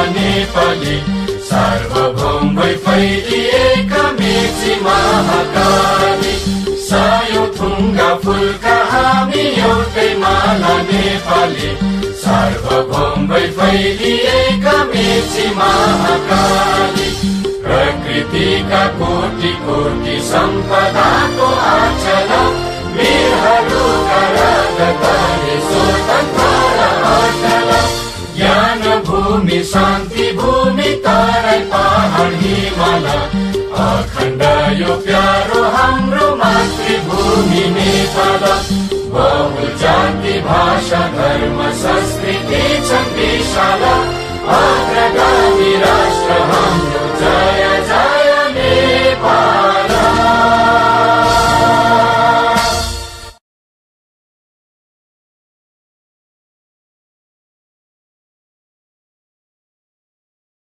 नेपाली सार्वभौम भई फैलिएका मेची महाकाली सायौं थुङ्गा फुलका हामी एउटै माला नेपाली सार्वभौम भई फैलिएका मेची महाकाली प्रकृतिका कोटि कोटि सम्पदाको आचल वीरहरूका रगतले स्वतन्त्र अटल ज्ञान भूमि शान्ति भूमि तराई पहाड हिमाल अखण्ड यो प्यारो हाम्रो मातृभूमि नेपाल बहु जाति भाषा धर्म संस्कृति छन् विशाल